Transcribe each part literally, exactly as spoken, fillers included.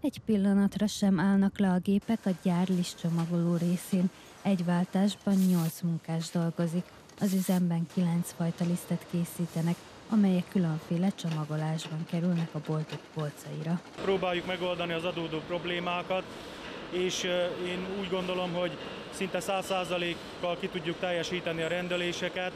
Egy pillanatra sem állnak le a gépek a gyár lisztcsomagoló részén. Egy váltásban nyolc munkás dolgozik. Az üzemben kilenc fajta lisztet készítenek, amelyek különféle csomagolásban kerülnek a boltok polcaira. Próbáljuk megoldani az adódó problémákat, és én úgy gondolom, hogy szinte száz százalékkal ki tudjuk teljesíteni a rendeléseket.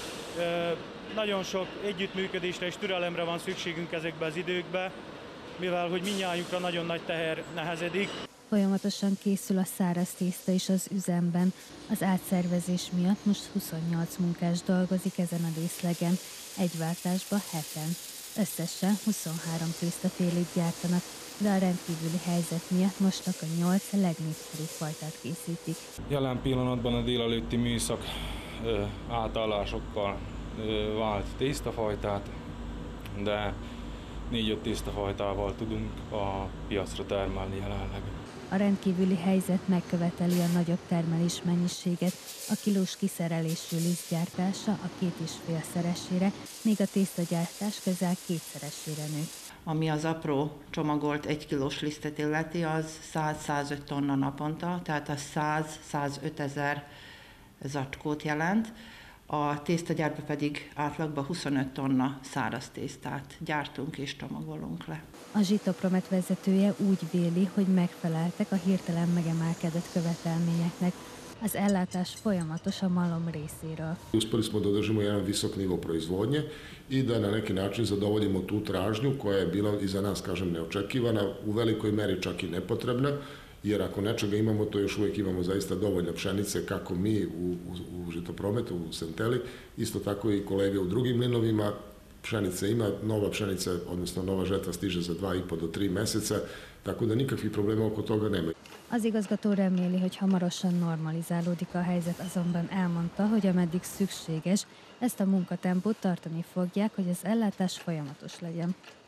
Nagyon sok együttműködésre és türelemre van szükségünk ezekben az időkben, mivel hogy mindnyájunkra nagyon nagy teher nehezedik. Folyamatosan készül a száraz tészta is az üzemben. Az átszervezés miatt most huszonnyolc munkás dolgozik ezen a részlegen, egy váltásban heten. Összesen huszonhárom tésztafélit gyártanak, de a rendkívüli helyzet miatt most csak a nyolc legnépszerűbb fajtát készítik. Jelen pillanatban a délelőtti műszak ö, átállásokkal ö, vált tésztafajtát, de négy-öt tésztafajtával tudunk a piacra termelni jelenleg. A rendkívüli helyzet megköveteli a nagyobb termelés mennyiséget, a kilós kiszerelésű lisztgyártása a két és félszeresére, míg a tésztagyártás közel kétszeresére nőtt. Ami az apró csomagolt egy kilós lisztet illeti, az száz-százöt tonna naponta, tehát az száz-százöt ezer zacskót jelent. A tésztagyárban pedig átlagban huszonöt tonna száraz tésztát gyártunk és csomagolunk le. A Zsitopromet vezetője úgy véli, hogy megfeleltek a hirtelen megemelkedett követelményeknek. Az ellátás folyamatos a malom részéről. Uspeli smo da održimo jedan visok nivo proizvodnje i da na neki način zadovoljimo tu tražnju koja je bila i za nas, kažem, neočekivana, u velikoj meri čak i nepotrebna, jer ako nečega imamo, to još uvijek imamo zaista dovoljno pšenice, kako mi u, u, u Žitoprometu, u Senteli, isto tako i kolege u drugim mlinovima. Pšenice ima, nova pšenica, odnosno nova žetva stiže za dva i po do tri meseca, tako da nikakvih problema oko toga nema. Az igazgató reméli, hogy hamarosan normalizálódik a helyzet, azonban elmondta, hogy ameddig szükséges, ezt a munkatempót tartani fogják, hogy az ellátás folyamatos legyen.